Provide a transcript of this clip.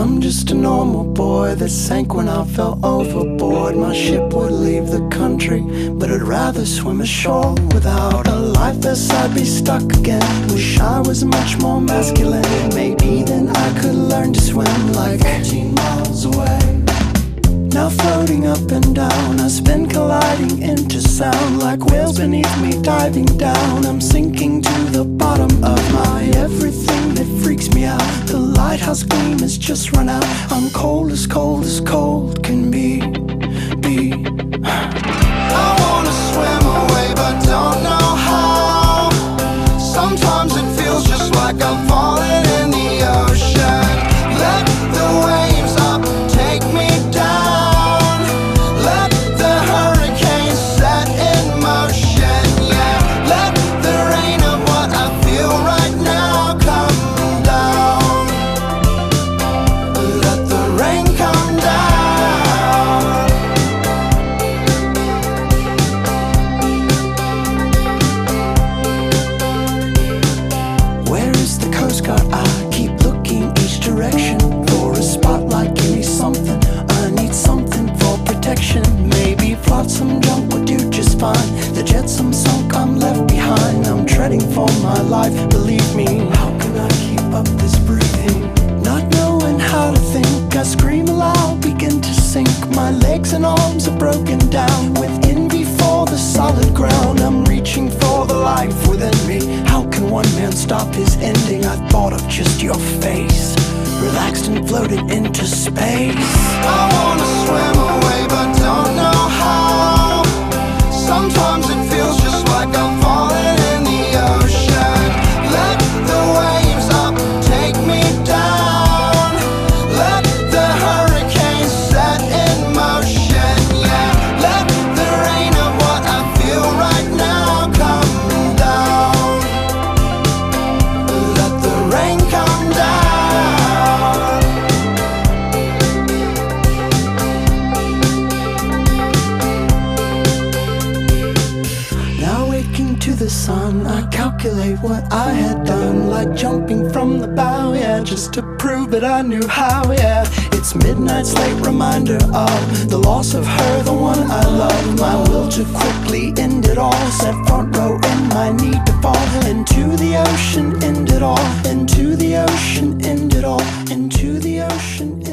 I'm just a normal boy that sank when I fell overboard. My ship would leave the country, but I'd rather swim ashore. Without a life vest I'd be stuck again. Wish I was much more masculine. Maybe then I could learn to swim like 14 miles away. Now floating up and down, I spin colliding into sound. Like whales beneath me diving down, I'm sinking to the bottom of my everything that freaks me out. The lighthouse gleam has just run out. I'm cold as cold can be. I wanna swim away but don't know how. Sometimes it feels just like I'm falling in the ocean. Let the waves up take me down. Let the hurricane set in motion. Yeah, let the rain of what I feel right now come down. Let the rain come down. Where is the Coast Guard? I keep looking each direction for a spotlight. Give me something, I need something for protection. Maybe flotsam junk would do just fine. The jetsam sunk, I'm left behind. I'm treading for my life, believe me. How can I keep up this breathing? Not knowing how to think, I scream aloud, begin to sink. My legs and arms are broken down with envy for the solid ground. I'm reaching for the life within me. How can one man stop his ending? I thought of just your face, relaxed and floated into space. I wanna swim away but don't know how. Sometimes it feels just like I'm falling in the ocean. Let the waves up take me down. Let the hurricane set in motion. Yeah, let the rain of what I feel right now come down. Let the rain come down. Now waking to the sun, I calculate what I had done. Like jumping from the bow, yeah, just to prove that I knew how, yeah. It's midnight's late reminder of the loss of her, the one I love. My will to quickly end it all, set front row in my need to fall into the ocean, end it all. Into the ocean, end it all. Into the ocean.